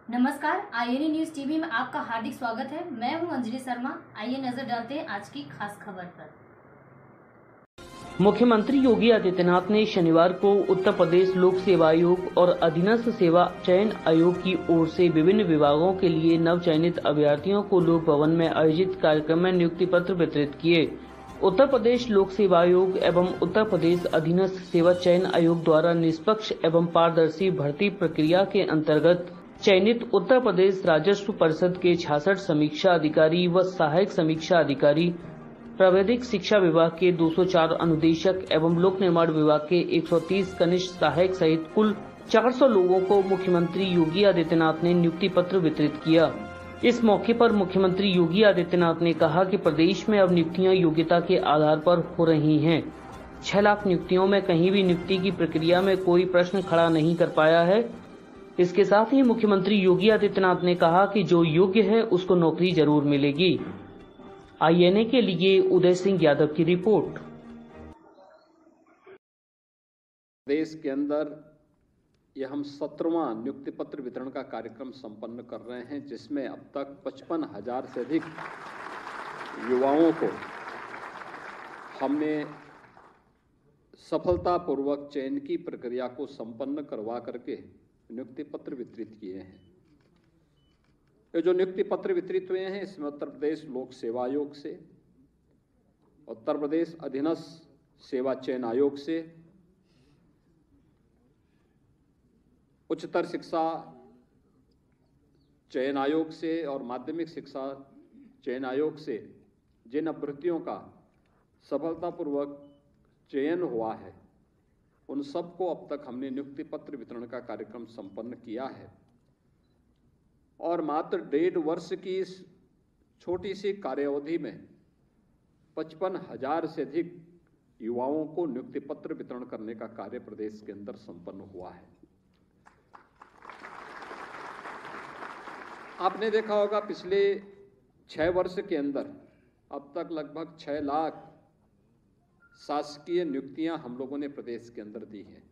नमस्कार, INA news TV में आपका हार्दिक स्वागत है। मैं हूं अंजलि शर्मा। आइए नजर डालते हैं आज की खास खबर पर। मुख्यमंत्री योगी आदित्यनाथ ने शनिवार को उत्तर प्रदेश लोक सेवा आयोग और अधीनस्थ सेवा चयन आयोग की ओर से विभिन्न विभागों के लिए नवचयनित अभ्यर्थियों को लोक भवन में आयोजित कार्यक्रम में नियुक्ति पत्र वितरित किए। उत्तर प्रदेश लोक सेवा आयोग एवं उत्तर प्रदेश अधीनस्थ सेवा चयन आयोग द्वारा निष्पक्ष एवं पारदर्शी भर्ती प्रक्रिया के अंतर्गत चयनित उत्तर प्रदेश राजस्व परिषद के 66 समीक्षा अधिकारी व सहायक समीक्षा अधिकारी, प्राविधिक शिक्षा विभाग के 204 अनुदेशक एवं लोक निर्माण विभाग के 130 कनिष्ठ सहायक सहित कुल 400 लोगों को मुख्यमंत्री योगी आदित्यनाथ ने नियुक्ति पत्र वितरित किया। इस मौके पर मुख्यमंत्री योगी आदित्यनाथ ने कहा कि प्रदेश में अब नियुक्तियां योग्यता के आधार पर हो रही हैं। 6 लाख नियुक्तियों में कहीं भी नियुक्ति की प्रक्रिया में कोई प्रश्न खड़ा नहीं कर पाया है। इसके साथ ही मुख्यमंत्री योगी आदित्यनाथ ने कहा कि जो योग्य है उसको नौकरी जरूर मिलेगी। आईएनए के लिए उदय सिंह यादव की रिपोर्ट। देश के अंदर यह हम 17वां नियुक्ति पत्र वितरण का कार्यक्रम संपन्न कर रहे हैं, जिसमें अब तक 55,000 से अधिक युवाओं को हमने सफलतापूर्वक चयन की प्रक्रिया को संपन्न करवा करके नियुक्ति पत्र वितरित किए हैं। ये जो नियुक्ति पत्र वितरित हुए हैं, इसमें उत्तर प्रदेश लोक सेवा आयोग से, उत्तर प्रदेश अधीनस्थ सेवा चयन आयोग से, उच्चतर शिक्षा चयन आयोग से और माध्यमिक शिक्षा चयन आयोग से जिन अभ्यर्थियों का सफलतापूर्वक चयन हुआ है, उन सबको अब तक हमने नियुक्ति पत्र वितरण का कार्यक्रम संपन्न किया है और मात्र 1.5 वर्ष की इस छोटी सी कार्यावधि में 55,000 से अधिक युवाओं को नियुक्ति पत्र वितरण करने का कार्य प्रदेश के अंदर संपन्न हुआ है। आपने देखा होगा पिछले 6 वर्ष के अंदर अब तक लगभग 6 लाख शासकीय नियुक्तियां हम लोगों ने प्रदेश के अंदर दी हैं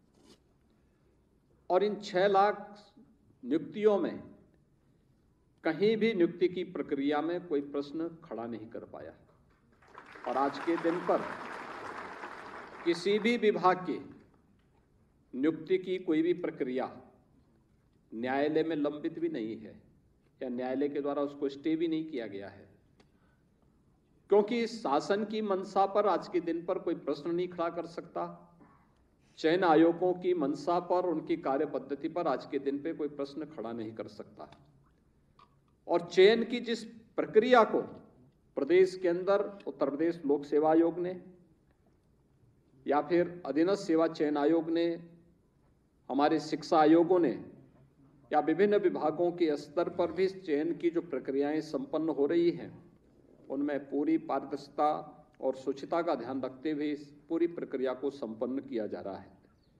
और इन 6 लाख नियुक्तियों में कहीं भी नियुक्ति की प्रक्रिया में कोई प्रश्न खड़ा नहीं कर पाया और आज के दिन पर किसी भी विभाग की नियुक्ति की कोई भी प्रक्रिया न्यायालय में लंबित भी नहीं है या न्यायालय के द्वारा उसको स्टे भी नहीं किया गया है, क्योंकि शासन की मंशा पर आज के दिन पर कोई प्रश्न नहीं खड़ा कर सकता। चयन आयोगों की मंशा पर, उनकी कार्य पद्धति पर आज के दिन पे कोई प्रश्न खड़ा नहीं कर सकता और चयन की जिस प्रक्रिया को प्रदेश के अंदर उत्तर प्रदेश लोक सेवा आयोग ने या फिर अधीनस्थ सेवा चयन आयोग ने, हमारे शिक्षा आयोगों ने या विभिन्न विभागों के स्तर पर भी चयन की जो प्रक्रियाएं संपन्न हो रही हैं, उनमें पूरी पारदर्शिता और शुचिता का ध्यान रखते हुए इस पूरी प्रक्रिया को संपन्न किया जा रहा है।